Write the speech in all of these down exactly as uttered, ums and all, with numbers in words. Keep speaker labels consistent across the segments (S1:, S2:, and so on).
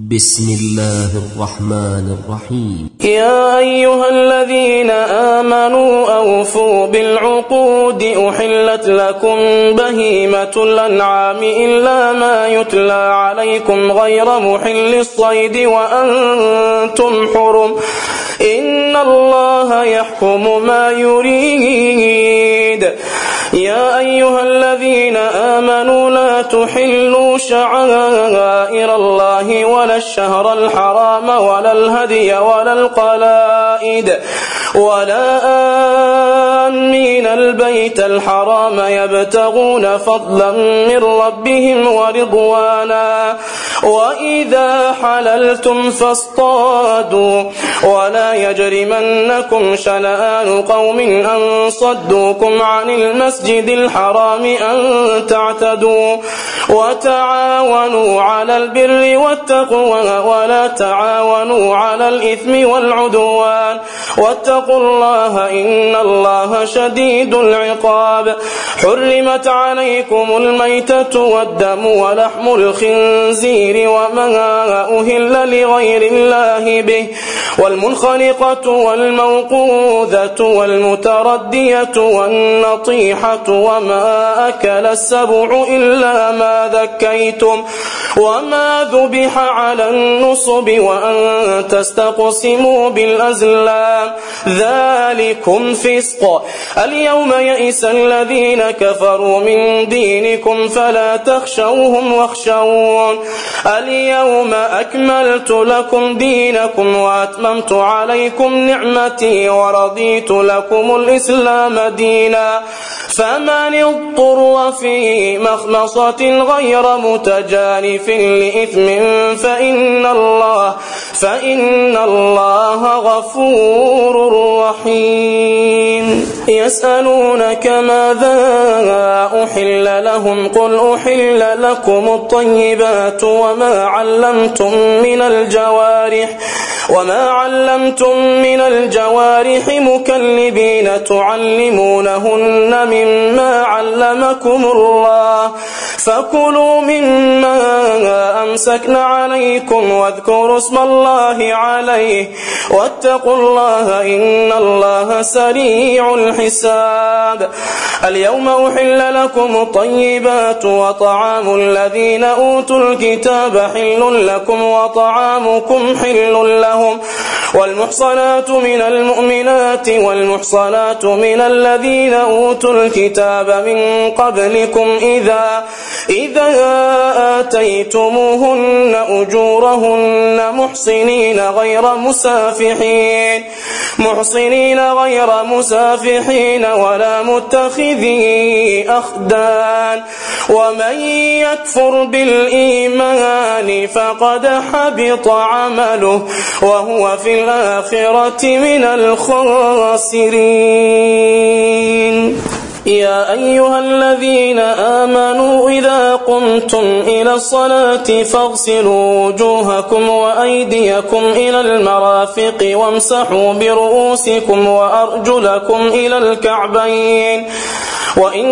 S1: بسم الله الرحمن الرحيم.
S2: يا أيها الذين آمنوا أوفوا بالعقود أحلت لكم بهيمة الأنعام إلا ما يتلى عليكم غير محل الصيد وأنتم حرم إن الله يحكم ما يريد. يا أيها الذين آمنوا لا تحلوا شعائر الله ولا الشهر الحرام ولا الهدي ولا القلائد ولا آمين البيت الحرام يبتغون فضلا من ربهم ورضوانا وإذا حللتم فاصطادوا ولا يجرمنكم شنآن قوم أن صدوكم عن المسجد الحرام أن تعتدوا وتعاونوا على البر والتقوى ولا تعاونوا على الإثم والعدوان واتقوا الله إن الله شديد العقاب. حرمت عليكم الميتة والدم ولحم الخنزير وما أهل لغير الله به والمنخنقة والموقوذة والمتردية والنطيحة وما أكل السبع إلا ما ذكيتم وما ذبح على النصب وأن تستقسموا بالأزلام ذلكم فسق. اليوم يئس الذين كفروا من دينكم فلا تخشوهم واخشون اليوم أكملت لكم دينكم وأتممت عليكم نعمتي ورضيت لكم الإسلام دينا فمن اضطر في مخمصة غير متجانف لإثم فإن الله فإن الله غفور رحيم. يسألونك ماذا أحل لهم قل أحل لكم الطيبات وما علمتم من الجوارح وما علمتم من الجوارح مكلبين تعلمونهن مما علمكم الله فكلوا مما أمسكن عليكم واذكروا اسم الله عليه واتقوا الله إن الله سريع الحساب. اليوم أحل لكم الطيبات وطعام الذين أوتوا الكتاب حل لكم وطعامكم حل لهم والمحصنات من المؤمنات والمحصنات من الذين أوتوا الكتاب من قبلكم إذا إذا آتيتموهن أجورهن محصنين غير مسافحين محصنين غير مسافحين ولا متخذي أخدان ومن يكفر بالإيمان فقد حبط عمله وهو في الآخرة من الخاسرين. يا أيها الذين آمنوا إذا قمتم إلى الصلاة فاغسلوا وجوهكم وأيديكم إلى المرافق وامسحوا برؤوسكم وأرجلكم إلى الكعبين وإن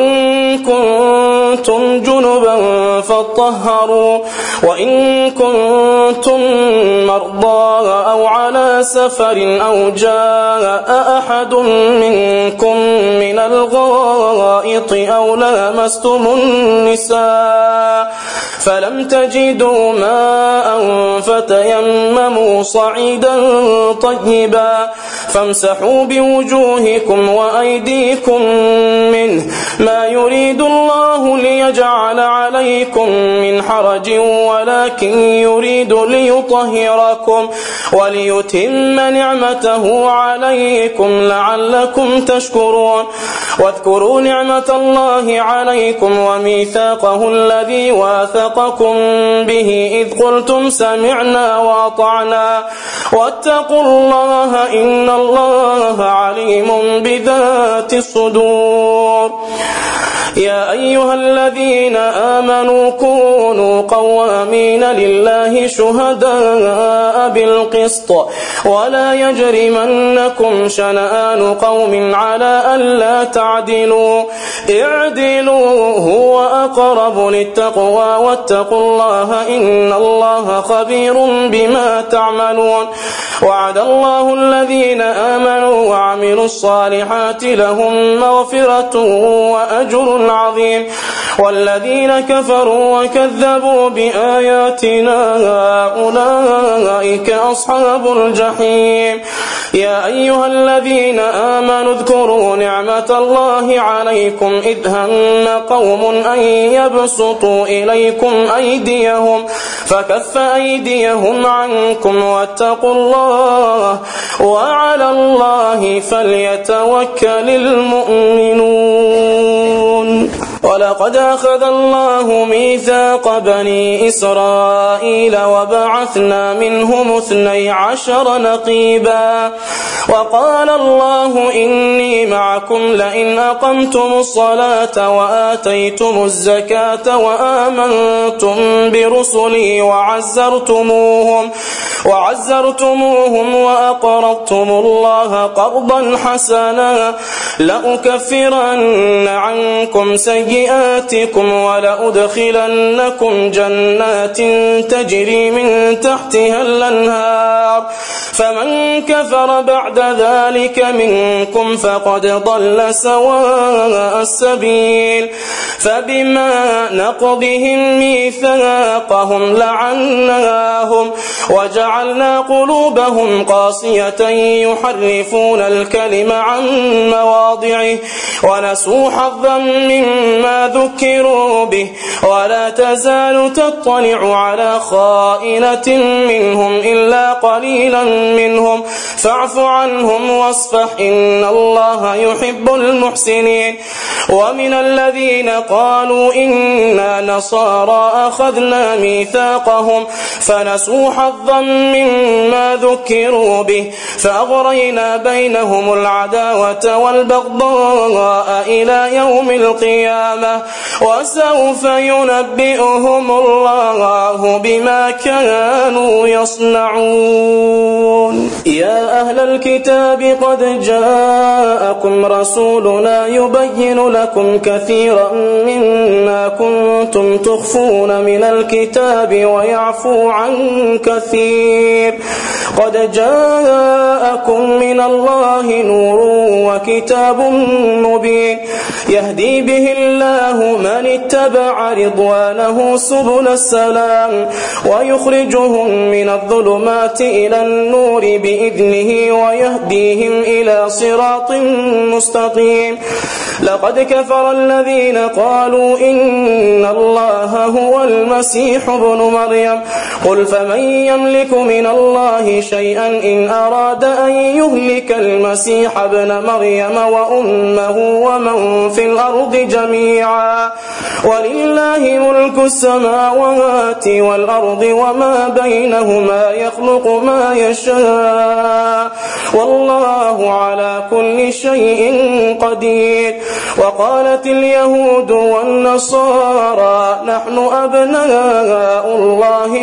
S2: كنتم جنبا فاطهروا وإن كنتم مرضى أو على سفر أو جاء أحد منكم من الغائط أو لامستم النساء فلم تجدوا ماء فتيمموا صعيدا طيبا فامسحوا بوجوهكم وأيديكم منه ما يريد الله ليجعل عليكم من حرج ولكن يريد ليطهركم وليتم نعمته عليكم لعلكم تشكرون. واذكروا نعمة الله عليكم وميثاقه الذي واثقكم به إذ قلتم سمعنا وأطعنا واتقوا الله إن الله عليم بذات الصدور. يا أيها الذين آمنوا كونوا قوامين لله شهداء بالقسط ولا يجرمنكم شنآن قوم على ألا تعدلوا اعدلوا هو أقرب للتقوى واتقوا الله إن الله خبير بما تعملون وعد الله الذين آمنوا وعملوا الصالحات لهم مغفرة وأجر عظيم والذين كفروا وكذبوا بآياتنا أولئك أصحاب الجحيم يا أيها الذين آمنوا اذكروا نعمة الله عليكم إذ هم قوم أن يبسطوا إليكم أيديهم فكف أيديهم عنكم واتقوا الله وعلى الله فليتوكل المؤمنون ولقد أخذ الله ميثاق بني إسرائيل وبعثنا منهم اثني عشر نقيبا وقال الله إني معكم لئن أقمتم الصلاة وآتيتم الزكاة وآمنتم برسلي وعزرتموهم وعزرتموهم وأقرضتم الله قرضا حسنا لأكفرن عنكم سيئاتكم ولأدخلنكم جنات تجري من تحتها الأنهار فمن كفر بعد ذلك منكم فقد ضل سواء السبيل فبما نقضهم ميثاقهم لعناهم وجعلنا قلوبهم قاسية يحرفون الكلم عن مواضعه ونسوا حظا مما ذكروا به ولا تزال تطلع على خائنة منهم إلا قليلا منهم فاعف عنهم واصفح إن الله يحب المحسنين ومن الذين قالوا إنا نصارى أخذنا ميثاقهم فنسوا حظا مما ذكروا به فأغرينا بينهم العداوة والبغضاء إلى يوم القيامة وسوف ينبئهم الله بما كانوا يصنعون يا أهل الكتاب قد جاءكم رسولنا يبين لكم كثيرا مما كنتم تخفون من الكتاب ويعفو عن كثير قد جاءكم من الله نور وكتاب مبين يهدي به الله من اتبع رضوانه سبل السلام ويخرجهم من الظلمات إلى النور بإذنه ويهديهم إلى صراط مستقيم لقد كفر الذين قالوا إن الله هو المسيح ابن مريم قل فمن يملك من الله شيئا إن أراد أن يهلك المسيح ابن مريم وأمه ومن في الأرض جميعا ولله ملك السماوات والأرض وما بينهما يخلق ما يشاء والله على كل شيء قدير وقالت اليهود والنصارى نحن أبناء الله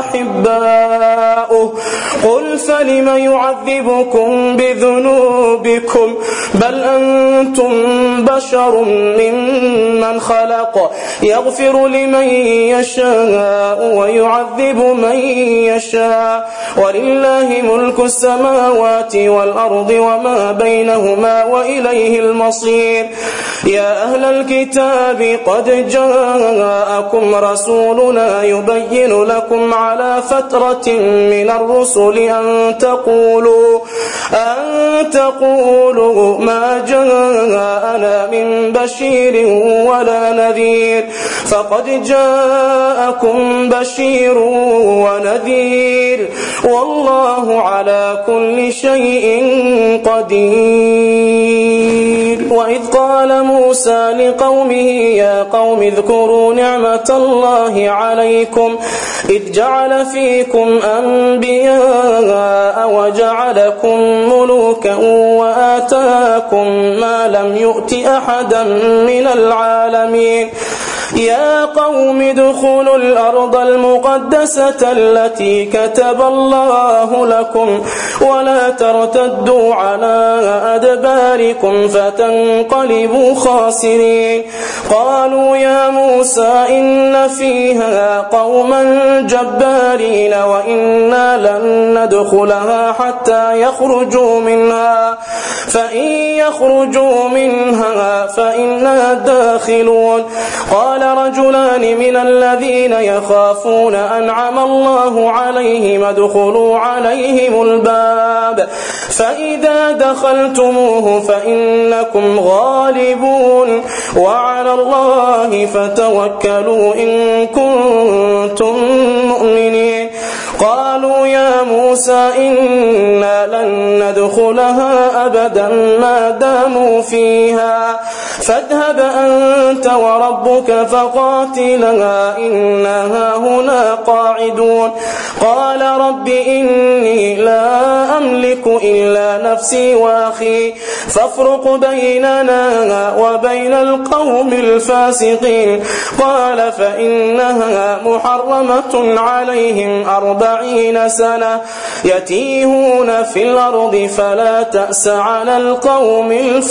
S2: وأحباؤه قل فلم يعذبكم بذنوبكم بل أنتم بشر ممن خلق يغفر لمن يشاء ويعذب من يشاء ولله ملك السماوات والأرض وما بينهما وإليه المصير يا أهل الكتاب قد جاءكم رسولنا يبين لكم على فترة من الرسل أن تقولوا أن تقولوا ما جاءنا من بشير ولا نذير فقد جاءكم بشير ونذير والله على كل شيء قدير وإذ قال موسى موسى لقومه يا قوم اذكروا نعمة الله عليكم إذ جعل فيكم أنبياء وجعلكم ملوكا وآتاكم ما لم يؤت أحدا من العالمين يا قوم ادخلوا الأرض المقدسة التي كتب الله لكم ولا ترتدوا على أدباركم فتنقلبوا خاسرين قالوا يا موسى إن فيها قوما جبارين وإنا لن ندخلها حتى يخرجوا منها فإن يخرجوا منها فإنا داخلون قال رجلان من الذين يخافون أنعم الله عليهم ادخلوا عليهم الباب فإذا دخلتموه فإنكم غالبون وعلى الله فتوكلوا إن كنتم مؤمنين قالوا يا موسى إنا لن ندخلها أبدا ما داموا فيها فاذهب أنت وربك فقاتلا إنها هنا قاعدون قال رب إني لا أملك إلا نفسي وأخي فافرق بيننا وبين القوم الفاسقين قال فإنها محرمة عليهم أربعين سنة يتيهون في الأرض فلا تأس على القوم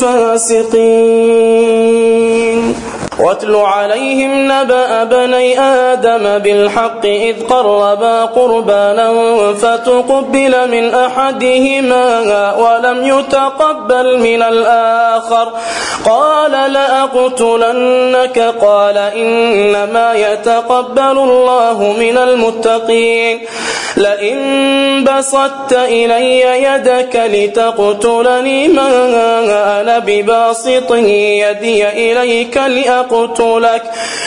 S2: الفاسقين واتل عليهم نبأ بني آدم بالحق إذ قربا قربانا فتقبل من أحدهما ولم يتقبل من الآخر قال لأقتلنك قال إنما يتقبل الله من المتقين لئن بسطت إلي يدك لتقتلني ما أنا بباسط يدي إليك لأقتلك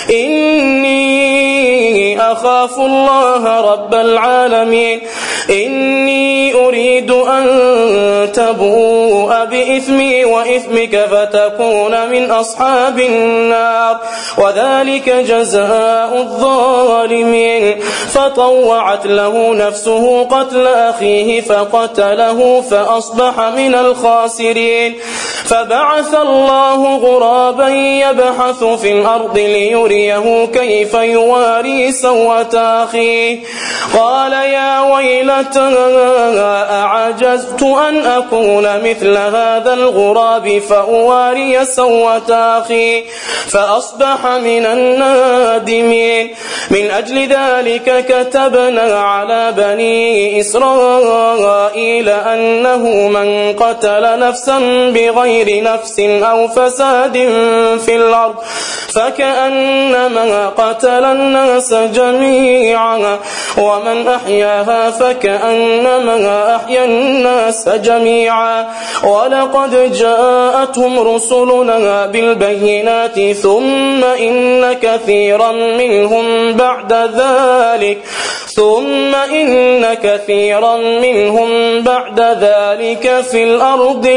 S2: إني أخاف الله رب العالمين إني أريد أن تبوء بإثمي وإثمك فتكون من أصحاب النار وذلك جزاء الظالمين فطوعت له نفسه قتل أخيه فقتله فأصبح من الخاسرين فبعث الله غرابا يبحث في الأرض ليريه كيف يواري سوءة أخيه قال يا ويلتى أعجزت أن أكون مثل هذا الغراب فأواري سوءة أخي فأصبح من النادمين من أجل ذلك كتبنا على بني إسرائيل أنه من قتل نفسا بغير نفس أو فساد في الأرض فكأنما قتل الناس جميعا ومن أحياها فكأنما أحيا الناس جميعا ولقد جاءتهم رسلنا بالبينات ثم إن كثيرا منهم بعد ذلك ثم إن كثيرا منهم بعد ذلك في الأرض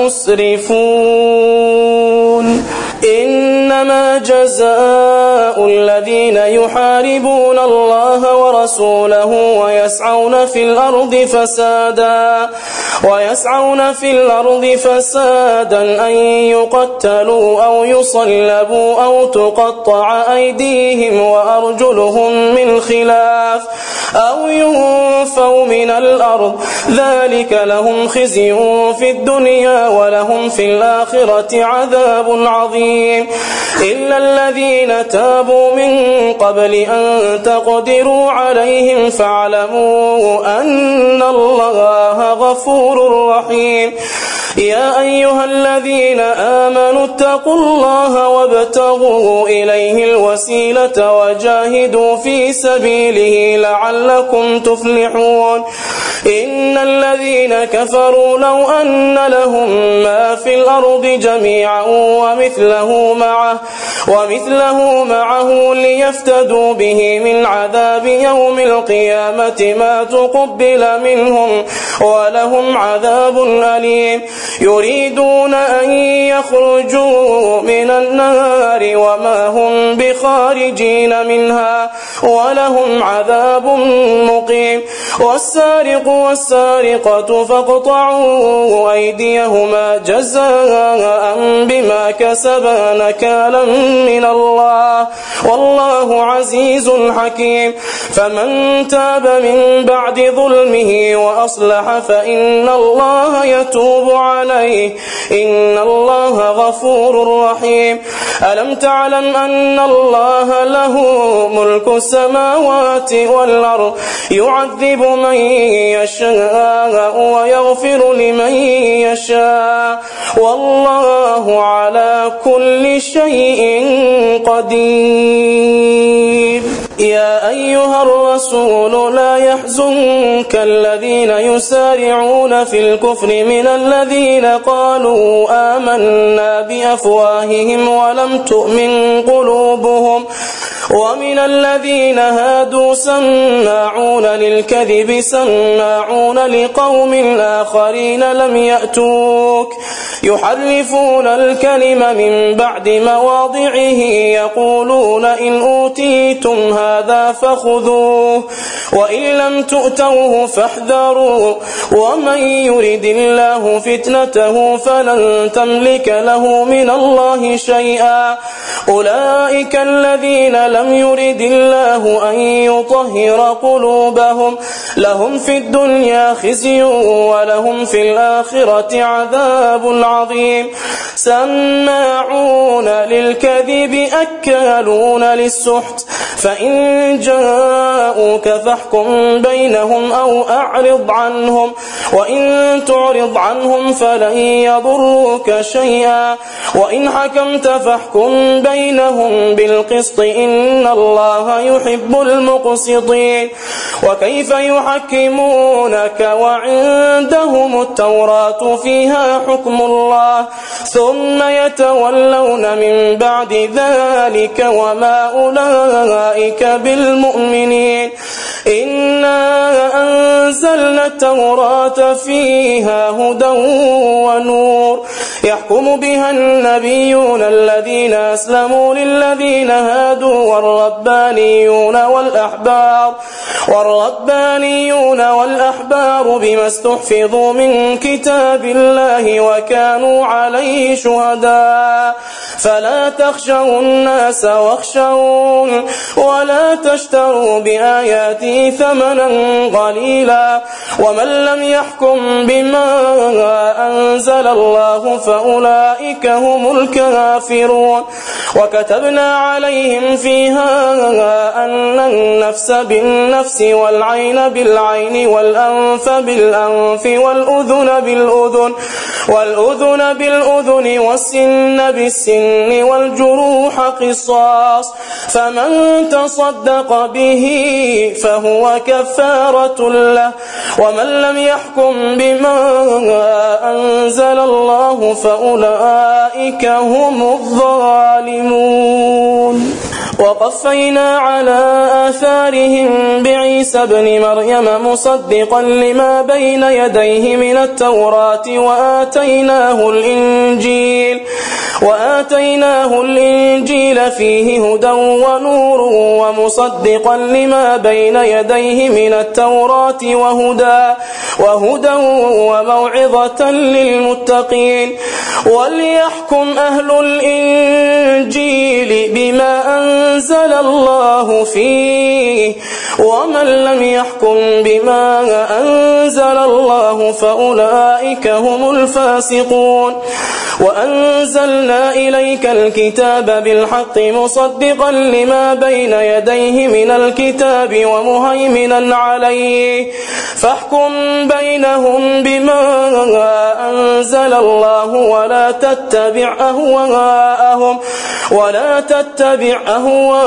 S2: لمسرفون إنما جزاء الذين يحاربون الله ورسوله ويسعون في الأرض فسادا ويسعون في الأرض فسادا أن يقتلوا أو يصلبوا أو تقطع أيديهم وأرجلهم من خلاف أو ينفوا من الأرض ذلك لهم خزي في الدنيا ولهم في الآخرة عذاب عظيم إلا الذين تابوا من قبل أن تقدروا عليهم فاعلموا أن الله غفور رحيم يا أيها الذين آمنوا اتقوا الله وابتغوا إليه الوسيلة وجاهدوا في سبيله لعلكم تفلحون إن الذين كفروا لو أن لهم ما في الأرض جميعا ومثله معه ومثله معه ليفتدوا به من عذاب يوم القيامة ما تقبل منهم ولهم عذاب أليم يريدون أن يخرجوا من النار وما هم بخارجين منها ولهم عذاب مقيم والسارق والسارقة فاقطعوا أيديهما جزاء بما كسبا نكالا من الله والله عزيز حكيم فمن تاب من بعد ظلمه وأصلح فإن الله يتوب عليه إن الله غفور رحيم ألم تعلم أن الله له ملك السماوات والأرض يعذب من يشاء ويغفر لمن يشاء والله على كل شيء قدير يا أيها الرسول لا يحزنك الذين يسارعون في الكفر من الذين قالوا آمنا بأفواههم ولم تؤمن قلوبهم ومن الذين هادوا سماعون للكذب سماعون لقوم آخرين لم يأتوك يحرفون الكلم من بعد مواضعه يقولون إن أوتيتم هذا فخذوه وإن لم تؤتوه فاحذروا ومن يرد الله فتنته فلن تملك له من الله شيئا أولئك الذين لم يرد الله أن يطهر قلوبهم لهم في الدنيا خزي ولهم في الآخرة عذاب عظيم سماعون للكذب أكالون للسحت فإن جاءوك فاحكم بينهم أو أعرض عنهم وإن تعرض عنهم فلن يضروك شيئا وإن حكمت فاحكم بينهم بالقسط إن الله يحب المقسطين وكيف يحكمونك وعندهم التوراة فيها حكم الله ثم يتولون من بعد ذلك وما أولئك بالمؤمنين إنا أنزلنا التوراة فيها هدى ونور يحكم بها النبيون الذين أسلموا للذين هادوا والربانيون والأحبار والربانيون والأحبار بما استحفظوا من كتاب الله وكانوا عليه شهداء فلا تخشوا الناس واخشون ولا تشتروا بآياتي ثمنا قليلا ومن لم يحكم بما أنزل الله فأولئك هم الكافرون وكتبنا عليهم فيها أن النفس بالنفس والعين بالعين والأنف بالأنف والأذن بالأذن والأذن بالأذن والسن بالسن والجروح قصاص فمن تصدق به فهو كفارة له ومن لم يحكم بما أنزل الله فأولئك هم الظالمون وقفينا على آثارهم بعيسى ابن مريم مصدقا لما بين يديه من التوراة وآتيناه الإنجيل وآتيناه الإنجيل فيه هدى ونور ومصدقا لما بين يديه من التوراة وهدى وهدى وموعظة للمتقين وليحكم أهل الإنجيل بما أنزل الله فيه ومن لم يحكم بما أنزل الله فأولئك هم الفاسقون وأنزلنا إليك الكتاب بالحق مصدقا لما بين يديه من الكتاب ومهيمنا عليه فاحكم بينهم بما أنزل الله ولا تتبع أهواءهم ولا تتبع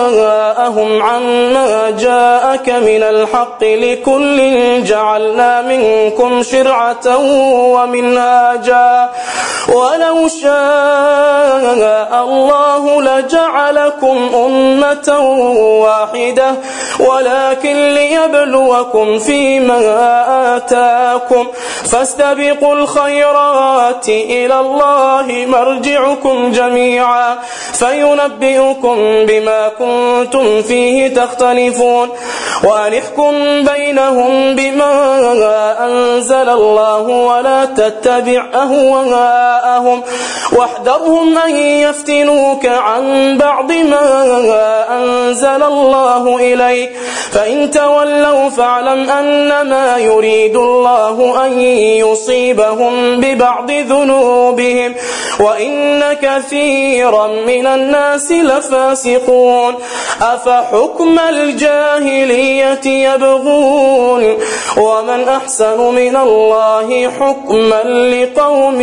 S2: أهواءهم عما جاءك من الحق لكل جعلنا منكم شرعة ومنهاجا ولو شاء الله لجعلكم أمة واحدة ولكن ليبلوكم فيما آتاكم فاستبقوا الخيرات إلى الله مرجعكم جميعا فينبئكم بما كنتم فيه تختلفون وأن احكم بينهم بما أنزل الله ولا تتبع أهواءهم واحذرهم أن يفتنوك عن بعض ما أنزل الله إليك فإن تولوا فاعلم أنما يريد الله أن يصيبهم ببعض ذنوبهم وإن كثيرا من الناس لفاسقون أفحكم الجاهلية يبغون ومن أحسن من الله حكما لقوم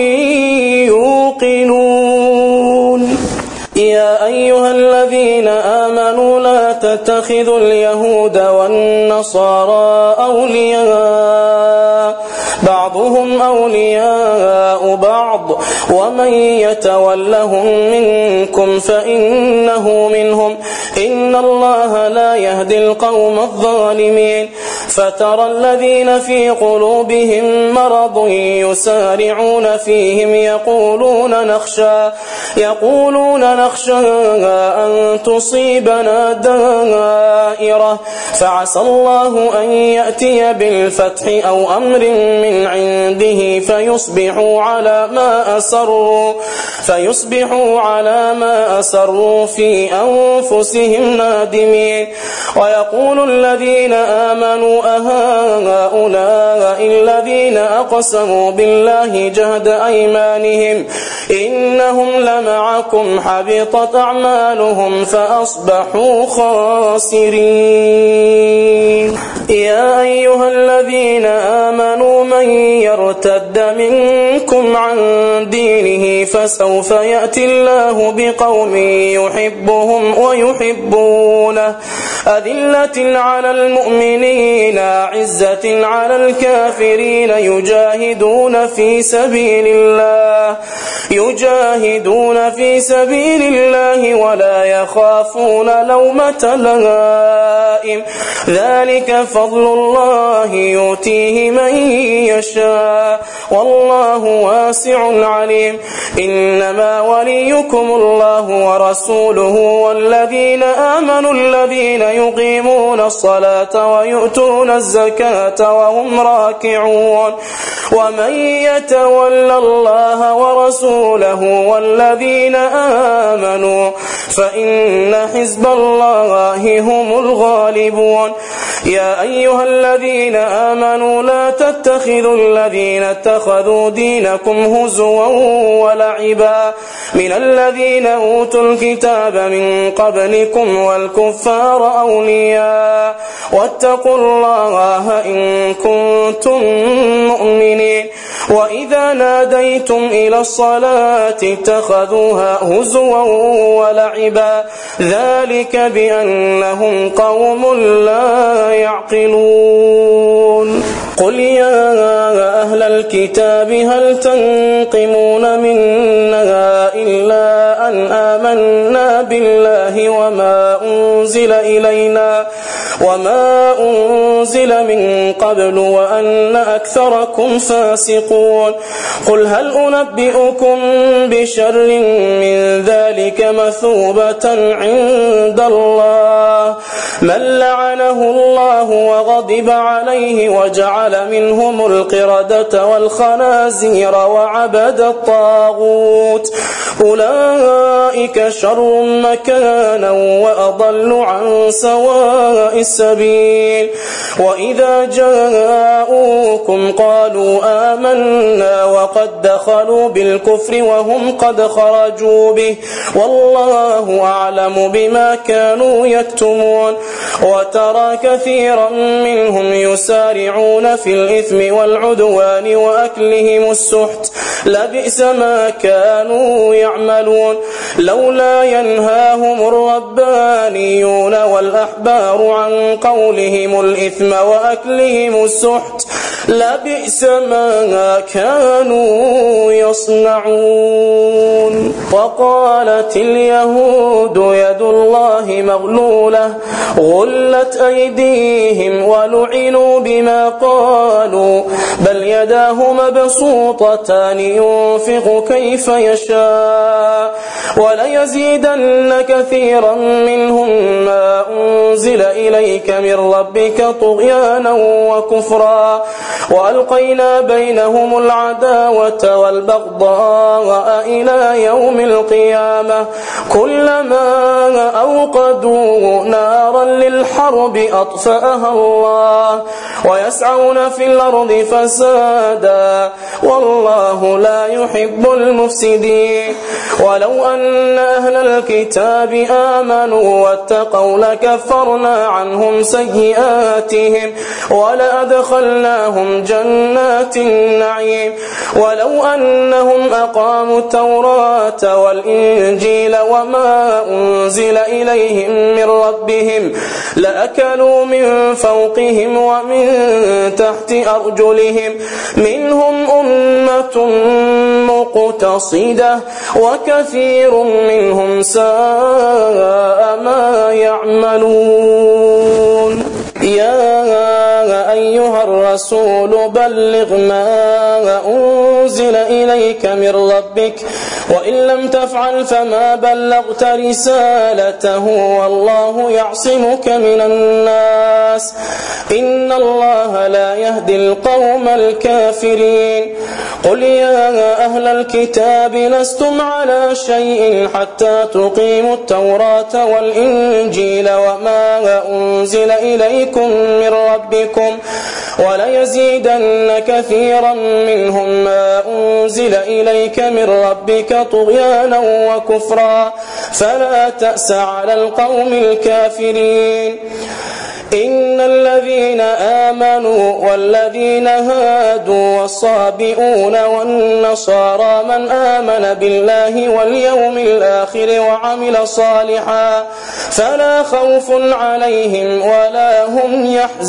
S2: يوقنون يا أيها الذين آمنوا لا تتخذوا اليهود والنصارى أولياء بعضهم أولياء بعض ومن يتولهم منكم فإنه منهم إن الله لا يهدي القوم الظالمين فترى الذين في قلوبهم مرض يسارعون فيهم يقولون نخشى يقولون نخشى أن تصيبنا دائرة فعسى الله أن يأتي بالفتح أو أمر من عنده فيصبحوا على ما أسروا فيصبحوا على ما أسروا في أنفسهم نادمين ويقول الذين آمنوا أهؤلاء الذين أقسموا بالله جهد أيمانهم إنهم لمعكم حبطت أعمالهم فأصبحوا خاسرين يا أيها الذين آمنوا من يرتد منكم عن دينه فسوف يأتي الله بقوم يحبهم ويحبونه أذلة على المؤمنين عزة على الكافرين يجاهدون في سبيل الله يجاهدون في سبيل الله ولا يخافون لومة لائم ذلك فضل الله يؤتيه من يشاء والله واسع عليم إنما وليكم الله ورسوله والذين آمنوا الذين يقيمون الصلاة ويؤتون الزكاة وهم راكعون ومن يتول الله ورسوله والذين آمنوا فإن حزب الله هم الغالبون يا أيها الذين آمنوا لا تتخذوا الذين اتخذوا دينكم هزوا ولعبا من الذين أوتوا الكتاب من قبلكم والكفار أولياء واتقوا الله إن كنتم مؤمنين وإذا ناديتم إلى الصلاة اتخذوها هزوا ولعبا ذلك بأنهم قوم لا يعقلون قل يا أهل الكتاب هل تنقمون منا إلا أن آمنا بالله وما أنزل إلينا وما أنزل من قبل وأن أكثركم فاسقون قل هل أنبئكم بشر من ذلك مثوبة عند الله من لعنه الله وغضب عليه وجعل منهم القردة والخنازير وعبد الطاغوت أولئك شر مكانا وأضل عن سواء السبيل وإذا جاءوكم قالوا آمنا وقد دخلوا بالكفر وهم قد خرجوا به والله أعلم بما كانوا يكتمون وترى كثيرا منهم يسارعون في الإثم والعدوان وأكلهم السحت لبئس ما كانوا يعملون لولا ينهاهم الربانيون والأحبار عن قولهم الإثم وأكلهم السحت لبئس ما كانوا يصنعون. وقالت اليهود يد الله مغلولة غلت أيديهم ولعنوا بما قالوا بل يداه مبسوطتان ينفق كيف يشاء وليزيدن كثيرا منهم ما أنزل إليك من ربك طغيانا وكفرا وألقينا بينهم العداوة والبغضاء إلى يوم القيامة كلما أوقدوا نارا للحرب أطفأها الله ويسعون في الأرض فسادا والله لا يحب المفسدين. ولو أن أهل الكتاب آمنوا واتقوا لكفرنا عنهم سيئاتهم ولأدخلناهم جنات النعيم ولو أنهم أقاموا التوراة والإنجيل وما أنزل إليهم من ربهم لأكلوا من فوقهم ومن تحت أرجلهم منهم أمة مقتصدة وكثير منهم ساء ما يعملون. يا أيها الرسول بلغ ما أنزل إليك من ربك وإن لم تفعل فما بلغت رسالته والله يعصمك من الناس إن الله لا يهدي القوم الكافرين. قل يا أهل الكتاب لستم على شيء حتى تقيموا التوراة والإنجيل وما أنزل إليكم من ربكم وليزيدن كثيرا منهم ما أنزل إليك من ربك طغيانا وكفرا فلا تأس على القوم الكافرين. إن الذين آمنوا والذين هادوا والصابئون والنصارى من آمن بالله واليوم الآخر وعمل صالحا فلا خوف عليهم ولا هم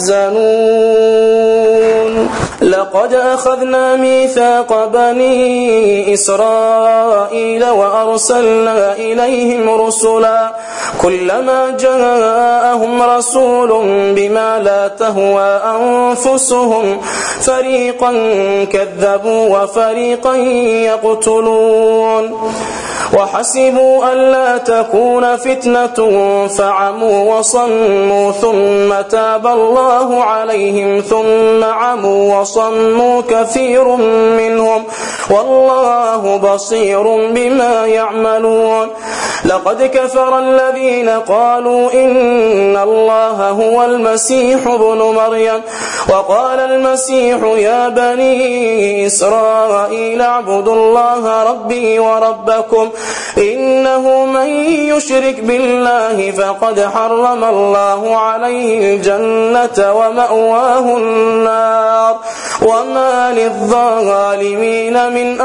S2: يحزنون. لقد أخذنا ميثاق بني إسرائيل وأرسلنا إليهم رسلا كلما جاءهم رسول بما لا تهوى أنفسهم فريقا كذبوا وفريقا يقتلون وحسبوا ألا تكون فتنة فعموا وصموا ثم تاب الله عليهم ثم عموا وصموا كثير منهم والله بصير بما يعملون. لقد كفر الذين قالوا إن الله هو المسيح ابن مريم وقال المسيح يا بني إسرائيل اعبدوا الله ربي وربكم إنه من يشرك بالله فقد حرم الله عليه الجنة ومأواه النار وما للظالمين من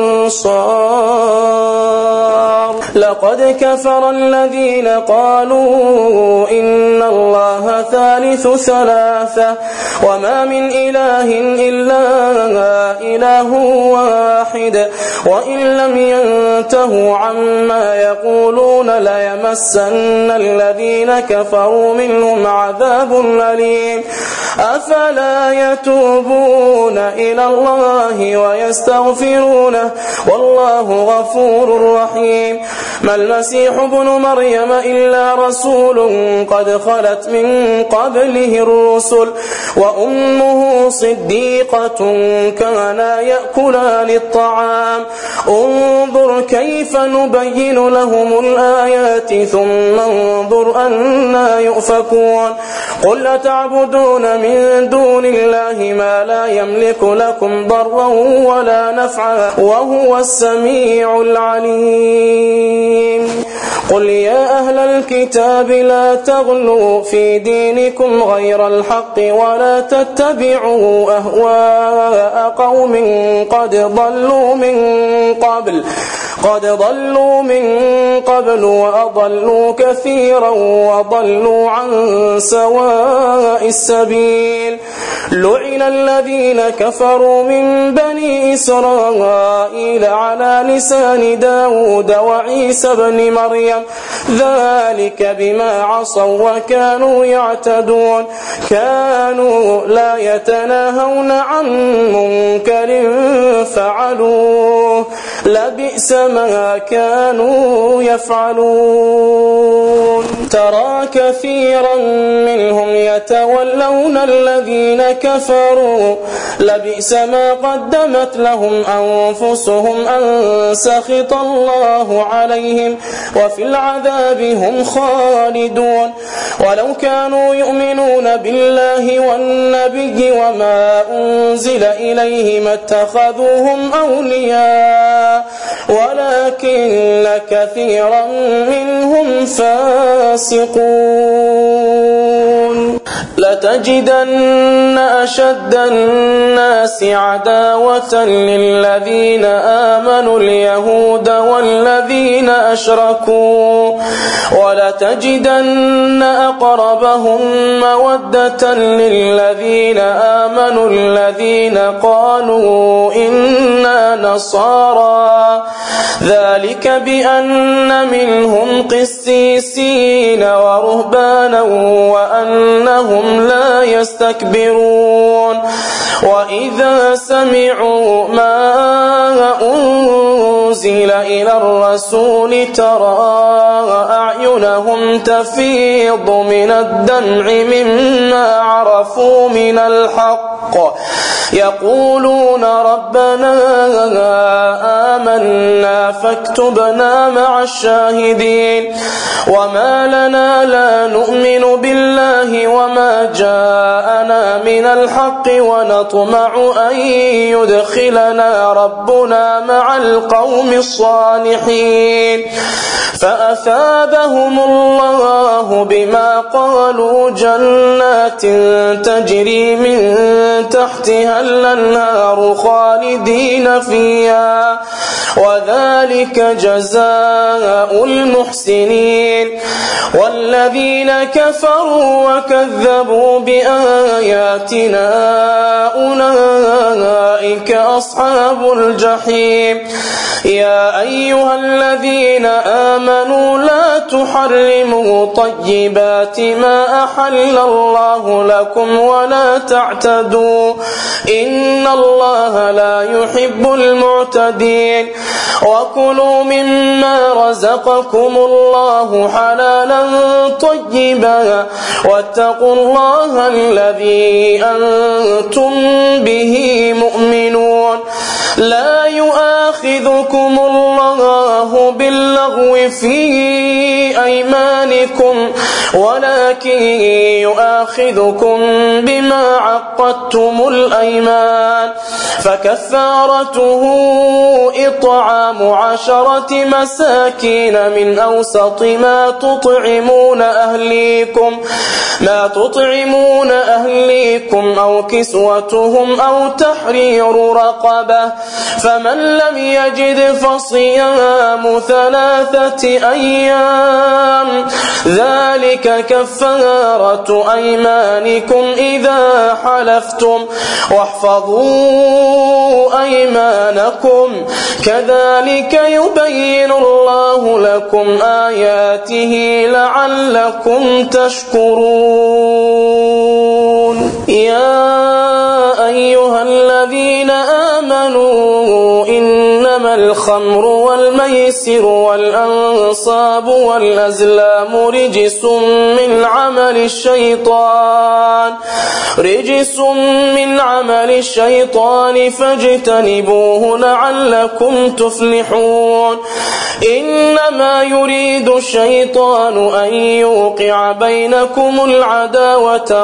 S2: أنصار. لقد كفر الذين قالوا إن الله ثالث ثلاثة وما من إله إلا إله واحد وإن لم ينتهوا عما يقولون ليمسن الذين كفروا منهم عذاب أليم. أفلا يتوبون إلى الله ويستغفرونه والله غفور رحيم. ما المسيح ابن مريم إلا رسول قد خلت من قبله الرسل وأمه صديقة كانا يأكلان الطعام انظر كيف نبين لهم الآيات ثم انظر أنا يؤفكون. قل أتعبدون من دون الله ما لا يملك لكم ضرا ولا نفعا وهو السميع العليم. قل يا أهل الكتاب لا تغلوا في دينكم غير الحق ولا تتبعوا أهواء قوم قد ضلوا من قبل قد ضلوا من قبل وأضلوا كثيرا وضلوا عن سواء السبيل. لعن الذين كفروا من بني إسرائيل على لسان داود وعيسى بن مريم ذلك بما عصوا وكانوا يعتدون كانوا لا يتناهون عن منكر فعلوه لبئس ما كانوا يفعلون. ترى كثيرا منهم يتولون الذين كفروا لبئس ما قدمت لهم أنفسهم أن سخط الله عليهم وفي العذاب هم خالدون. ولو كانوا يؤمنون بالله والنبي وما أنزل إليه ما اتخذوهم أولياء ولكن كثيرا منهم فاسقون. لتجدن أشد الناس عداوة للذين آمنوا اليهود والذين أشركوا ولتجدن أقربهم مودة للذين آمنوا الذين قالوا إنا نصارى ذلك بأن منهم قسيسين ورهبانا وأنهم لا يستكبرون. وإذا سمعوا ما أنزل إلى الرسول ترى أعينهم تفيض من الدمع مما عرفوا من الحق يقولون ربنا آمنا فاكتبنا مع الشاهدين. وما لنا لا نؤمن بالله وما جاءنا من الحق ونطمع أن يدخلنا ربنا مع القوم الصالحين فأثابهم الله بما قالوا جنات تجري من تحتها الأنهار خالدين فيها وذلك جزاء المحسنين. والذين كفروا وكذبوا بآياتنا أولئك أصحاب الجحيم. يا أيها الذين آمنوا لا تحرموا طيبات ما أحل الله لكم ولا تعتدوا إن الله لا يحب المعتدين. وكلوا مما رزقكم الله حلالا طيبا واتقوا الله الذي أنتم به مؤمنون. لا يؤاخذكم الله باللغو في أيمانكم ولكن يؤاخذكم بما عقدتم الأيمان فكفارته إطعام عشرة مساكين من أوسط ما تطعمون أهليكم ما تطعمون أهليكم أو كسوتهم أو تحرير رقبة فمن لم يجد فصيام ثلاثة أيام ذلك كفارة أيمانكم إذا حلفتم واحفظوا أيمانكم كذلك يبين الله لكم آياته لعلكم تشكرون. يا أيها الذين آمنوا إنما الخمر والميسر والأنصاب والأزلام رجس من عمل الشيطان رجس من عمل الشيطان فاجتنبوه لعلكم تفلحون. إنما يريد الشيطان أن يوقع بينكم العداوة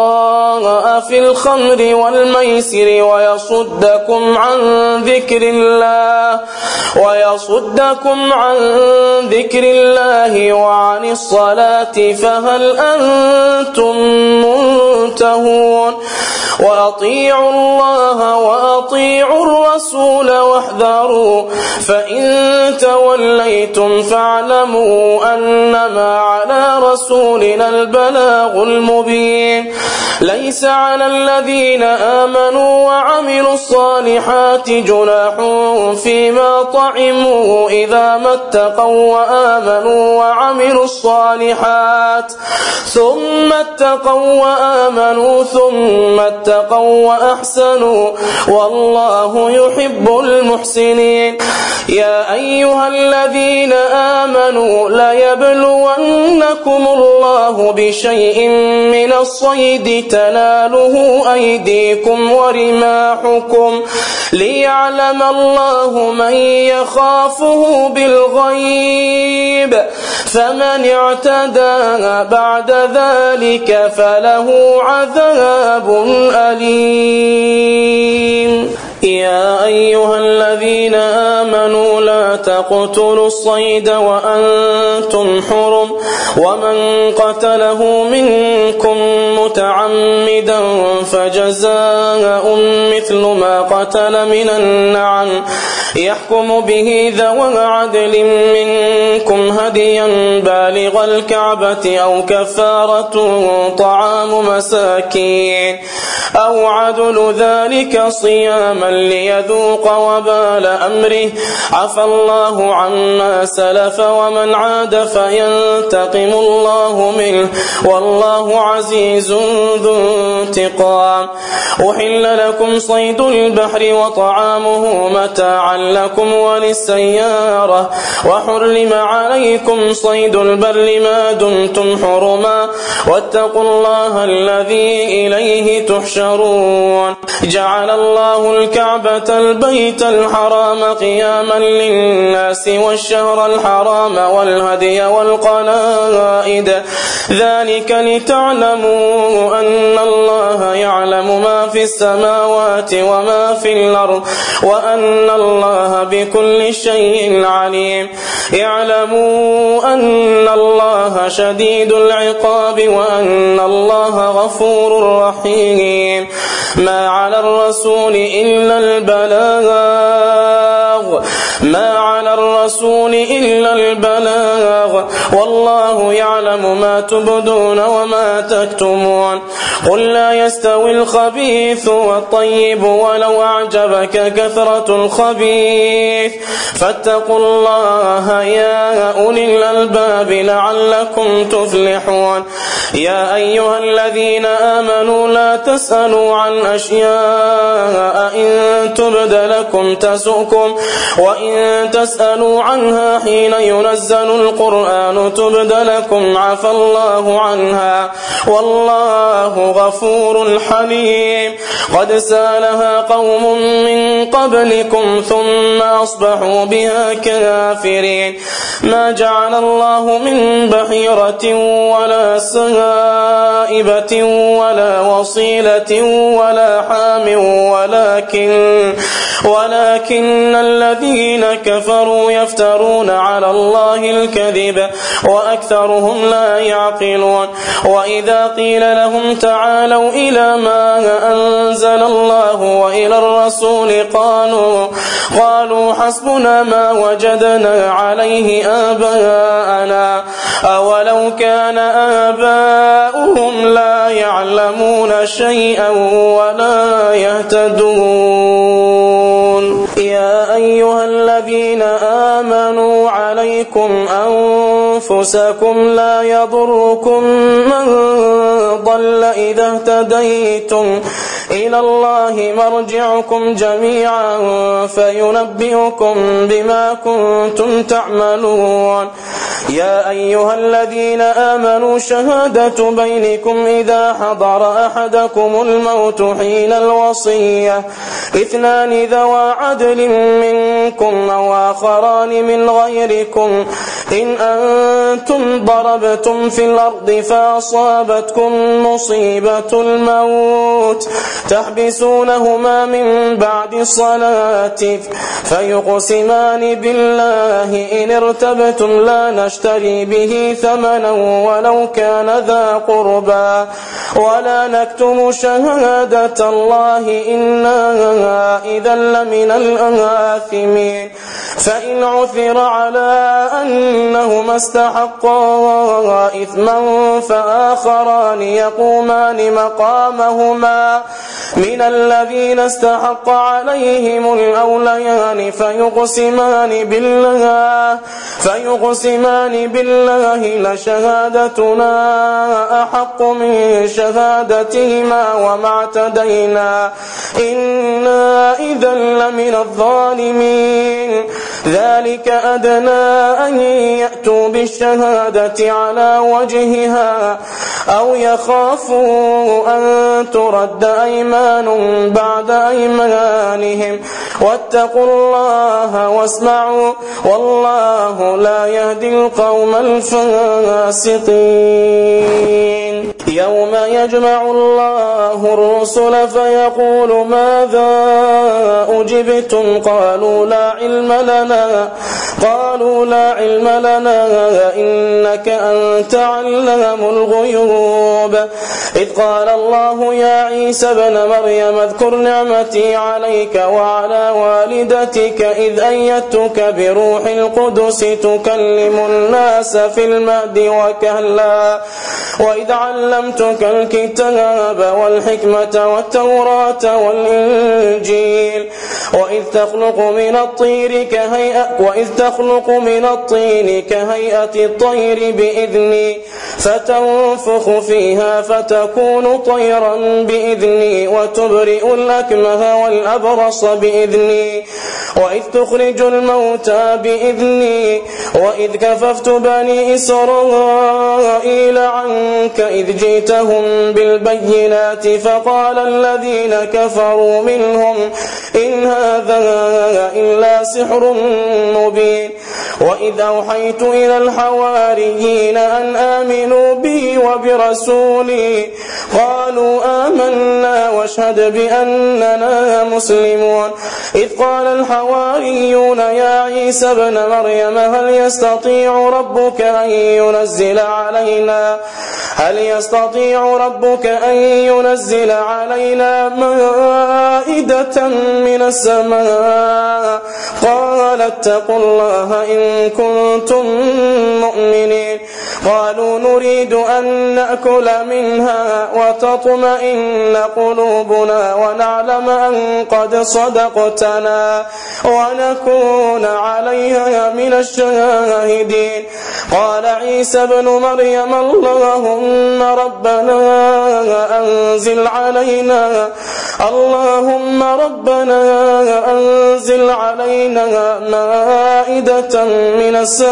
S2: والبغضاء في الخمر والميسر ويصدكم عن ذكر الله الله ويصدكم عن ذكر الله وعن الصلاة فهل أنتم منتهون وأطيعوا الله وأطيعوا الرسول واحذروا فإن توليتم فاعلموا أنما على رسولنا البلاغ المبين ليس على الذين آمنوا وعملوا الصالحات جناح فيما طعموا إذا ما اتقوا وآمنوا وعملوا الصالحات ثم اتقوا وآمنوا ثم اتقوا وأحسنوا والله يحب المحسنين يا أيها الذين آمنوا ليبلونكم الله بشيء من الصيد تناله أيديكم ورماحكم ليعلم الله من يخافه بالغيب فمن اعتدى بعد ذلك فله عذاب أليم يا أيها الذين آمنوا لا تقتلوا الصيد وأنتم حرم ومن قتله منكم متعمدا فجزاء مثل ما قتل من النعم يحكم به ذوى عدل منكم هديا بالغ الكعبة أو كفارة طعام مساكين أو عدل ذلك صياما ليذوق وبال أمره عفى الله عما سلف ومن عاد فينتقم الله منه والله عزيز ذو انتقام أحل لكم صيد البحر وطعامه متاعا لكم وللسيارة وحرم عليكم صيد البر ما دمتم حرما واتقوا الله الذي إليه تحشرون جعل الله الكعبة البيت الحرام قياما للناس والشهر الحرام والهدي والقلائد ذلك لتعلموا أن الله يعلم ما في السماوات وما في الأرض وأن الله بكل شيء عليم اعلموا أن الله شديد العقاب وأن الله غفور رحيم ما على الرسول إلا البلاغ ما على الرسول إلا البلاغ والله يعلم ما تبدون وما تكتمون قل لا يستوي الخبيث والطيب ولو أعجبك كثرة الخبيث فاتقوا الله يا أولي الألباب لعلكم تفلحون يا أيها الذين آمنوا لا تسألوا عن أشياء إن تبد لكم تسؤكم وإن تسألوا عنها حين ينزل القرآن تبد لكم عفى الله عنها والله غفور حليم قد سالها قوم من قبلكم ثم أصبحوا بها كافرين ما جعل الله من بحيرة ولا سائبة ولا وصيلة ولا حام ولكن ولكن الذين كفروا يفترون على الله الكذب وأكثرهم لا يعقلون وإذا قيل لهم تعالوا إلى ما أنزل الله وإلى الرسول قالوا قالوا حسبنا ما وجدنا عليه آباءنا أولو كان آباؤهم لا يعلمون شيئا ولا يهتدون يا أيها الذين آمنوا عليكم أنفسكم لا يضركم من ضل إذا اهتديتم إلى الله مرجعكم جميعا فينبئكم بما كنتم تعملون يا أيها الذين آمنوا شهادة بينكم إذا حضر أحدكم الموت حين الوصية اثنان ذوى عدل منكم أو آخران من غيركم إن أنتم ضربتم في الأرض فأصابتكم مصيبة الموت تحبسونهما من بعد الصلاة فيقسمان بالله إن ارتبتم لا نشتري به ثمنا ولو كان ذا قربى ولا نكتم شهادة الله إنا إذا لمن الآثمين فإن عثر على أنهما استحقا إثما فآخران يقومان مقامهما من الذين استحق عليهم الأوليان فيقسمان بالله فيقسمان بالله لشهادتنا أحق من شهادتهما وما اعتدينا إنا إذا لمن الظالمين ذلك أدنى أن يأتوا بالشهادة على وجهها أو يخافوا أن ترد أيمان بعد أيمانهم واتقوا الله واسمعوا والله لا يهدي القوم الفاسقين يوم يجمع الله الرسل فيقول ماذا أجبتم قالوا لا علم لنا قالوا لا علم لنا إنك أنت علام الغيوب إذ قال الله يا عيسى ابن مريم اذكر نعمتي عليك وعلى والدتك إذ أيدتك بروح القدس تكلم الناس في المهد وكهلا وإذ علمتك الكتاب والحكمة والتوراة والإنجيل وإذ تخلق من الطير كهيئة وإذ تخلق من الطين كهيئة الطير بإذني فتنفخ فيها فتكون طيرا بإذني وتبرئ الأكمه والأبرص بإذني وإذ تخرج الموتى بإذني وإذ كففت بني إسرائيل عنك إذ جئتهم بالبينات فقال الذين كفروا منهم إن هذا إلا سحر مبين وإذ أوحيت إلى الحواريين أن آمنوا بي وبرسولي قالوا آمنا واشهد بأننا مسلمون إذ قال الحواريون يا عيسى ابن مريم هل يستطيع ربك أن ينزل علينا هل يستطيع ربك أن ينزل علينا مائدة من السماء قال اتقوا الله إن كنتم مؤمنين قالوا نريد أن نأكل منها وتطمئن قلوبنا ونعلم أن قد صدقتنا ونكون عليها من الشاهدين قال عيسى ابن مريم اللهم ربنا أنزل علينا اللهم ربنا أنزل علينا مائدة من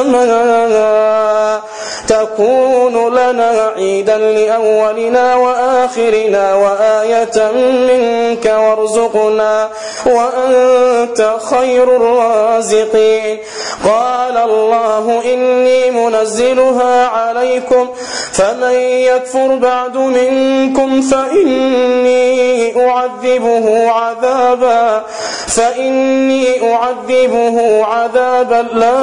S2: السماء تكون لنا عيدا لأولنا وآخرنا وآية منك وارزقنا وأنت خير الرازقين قال الله إني منزلها عليكم فمن يكفر بعد منكم فإني أعذبه عذابا فإني أعذبه عذابا لا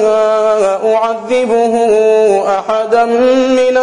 S2: أعذبه أحدا من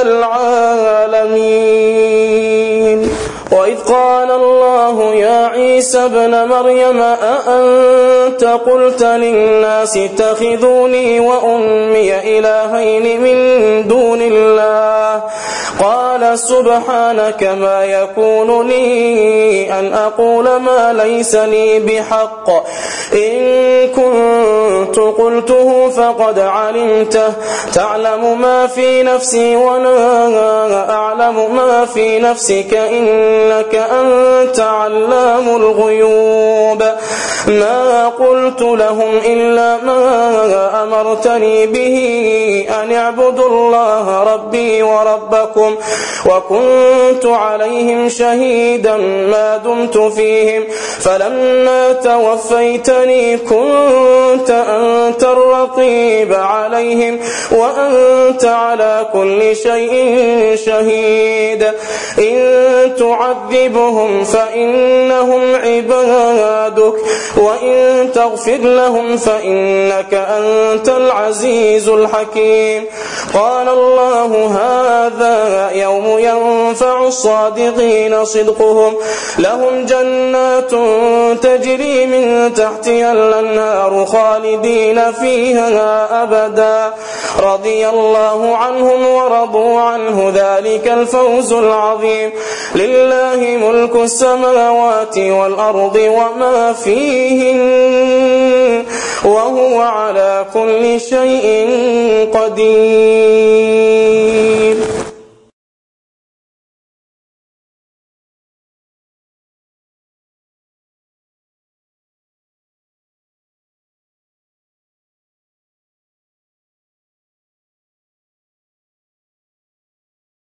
S2: العالمين وإذ قال الله يا عيسى ابن مريم أأنت قلت للناس اتخذوني وأمي إلهين من دون الله قال سبحانك ما يكون لي أن أقول ما ليس لي بحق إن كنت قلته فقد علمته تعلم ما في نفسي ولا أعلم ما في نفسك إنك أنت علام الغيوب ما قلت لهم إلا ما أمرتني به أن اعبدوا الله ربي وربكم وكنت عليهم شهيدا ما دمت فيهم فلما توفيتني كنت أنت الرقيب عليهم وأنت على كل شيء شهيد إن تعذبهم فإنهم عبادك وإن تغفر لهم فإنك أنت العزيز الحكيم قال الله هذا يوم ينفع الصادقين صدقهم لهم جنات تجري من تحتها الأنهار خالدين فيها أبدا رضي الله عنهم ورضوا عنه ذلك الفوز العظيم لله ملك السماوات والأرض وما فيهن وهو على كل شيء قدير